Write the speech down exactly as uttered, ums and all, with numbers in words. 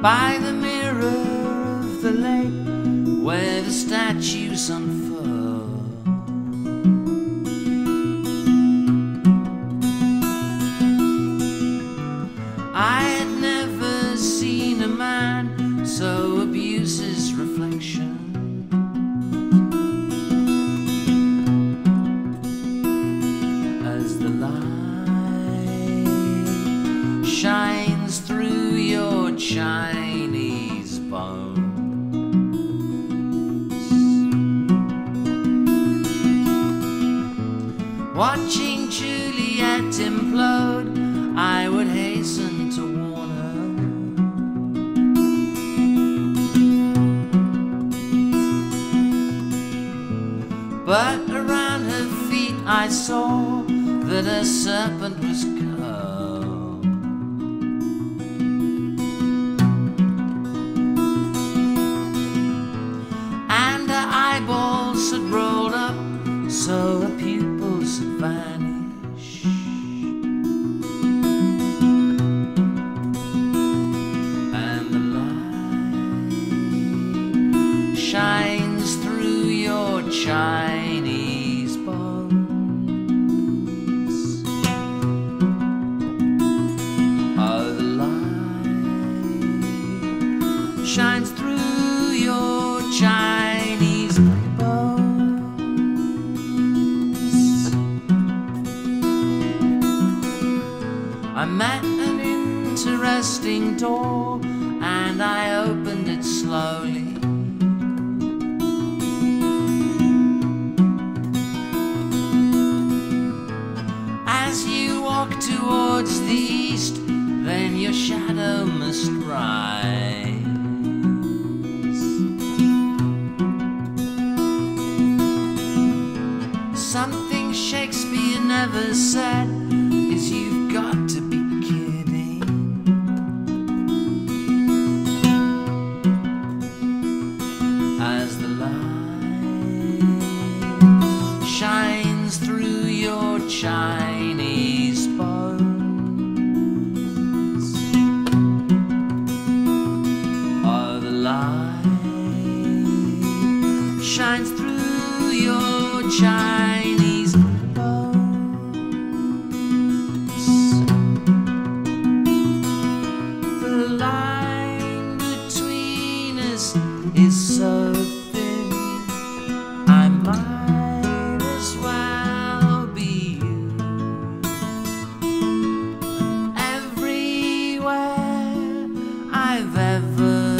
by the mirror of the lake where the statues unfurl. I had never seen a man so abuse his reflection. As the light shines through your Chinese bones, watching Juliet implode, I would hasten to warn her. But around her feet I saw that a serpent was curled, and her eyeballs had rolled up so her pupils had vanished. And the light shines through your Chinese bones. Oh, the light shines through your Chinese bones. I met an interesting door and I opened it slowly. As you walk towards the east, then your shadow must rise. Something Shakespeare never said is you've got to be kidding. As the light shines through your Chinese bones. Oh, the light shines through your Chinese bones. The line between us is so thin, I might as well be you. Everywhere I've ever